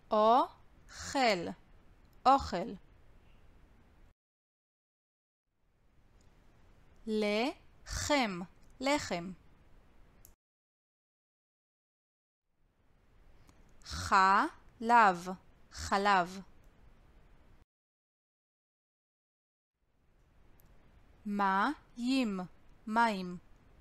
אוכל, אוכל. לחם, לחם. חלב, חלב. מים, מים.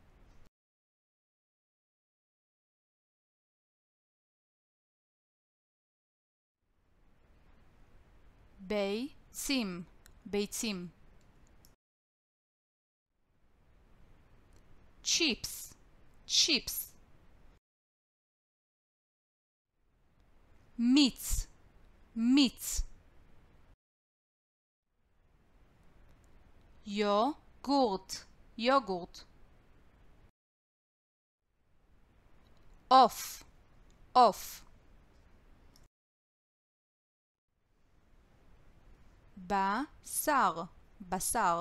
ביצים, ביצים. chips, chips. מיץ, מיץ. יוגורט, יוגורט. עוף, עוף. בשר, בשר.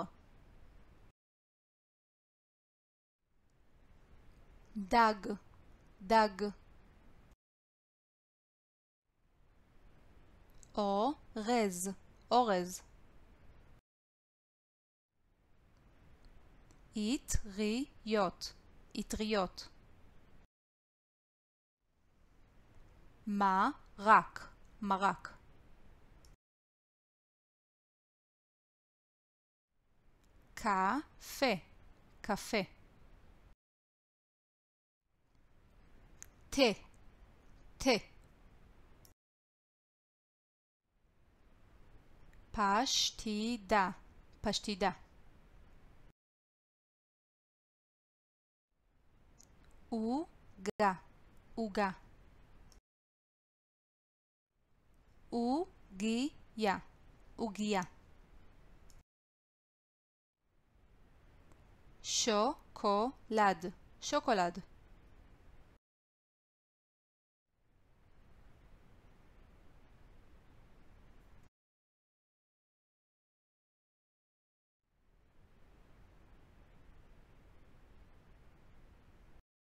דג, דג. אורז, אורז. אטריות, אטריות. מרק, מרק. קפה, קפה. תה, תה. פשטידה, פשטידה. עוגה, עוגה. עוגיה, עוגיה. שוקולד, שוקולד.